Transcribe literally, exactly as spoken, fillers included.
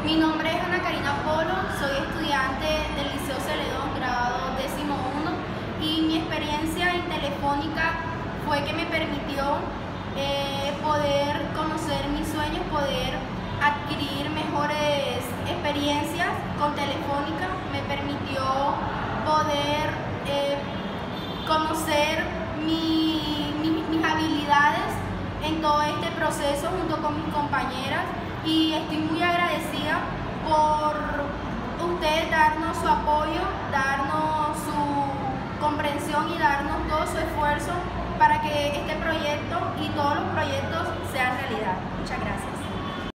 Mi nombre es Ana Karina Polo, soy estudiante del Liceo Celedón, grado décimo uno, y mi experiencia en Telefónica fue que me permitió eh, poder conocer mis sueños, poder adquirir mejores experiencias con Telefónica, me permitió poder eh, conocer mi, mi, mis habilidades en todo este proceso junto con mis compañeras, y estoy muy agradecida por ustedes darnos su apoyo, darnos su comprensión y darnos todo su esfuerzo para que este proyecto y todos los proyectos sean realidad. Muchas gracias.